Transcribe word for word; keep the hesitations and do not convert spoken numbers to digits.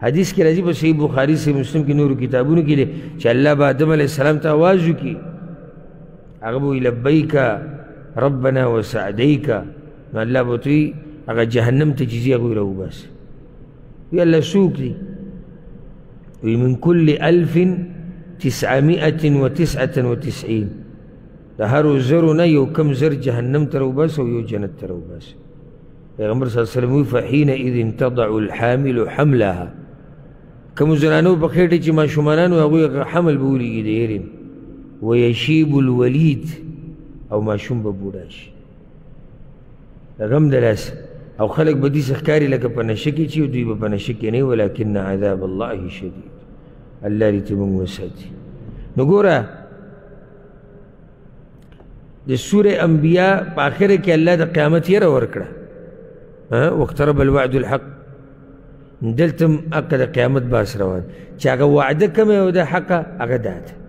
حدیث کې راځي په صحیح بخاري صحیح مسلم کې نورو کتابونو کې دی چې الله به آدم علیه السلام ته آواز وکړي هغه به وایي لبیک ربنا وسعدیک نو الله به ورته وایي هغه جهنم ته چې ځي هغوی راوباسي وایي الله څوک دی وایي من کل الف تسعمائة وتسعة وتسعين د هرو زرو نه یو کم زر جهنم ته راوباسي او یو جنت ته راوباسي پیغمبر صلی الله علیه وسلم وایي فحینئذ تضع الحامل حملها کومو زنانو په خېټه چې ماشومانان وي هغوی حمل به ولیږي د هیرې ویشیب الولید او ماشوم به بوډا شي د غم د لاسه او خلک به داسې ښکاري لکه په نشه کې چې دوی به په نشه کې نه ولکن عذاب الله شدید الله دې ته موږ وساتي نو ګوره د سورې انبیا په آخره کې الله د قیامت یره ورکړه واقترب الوعد الحق دلته هم حق د قیامت باس روان چې هغه وعده کومه او د حقه هغه دا ده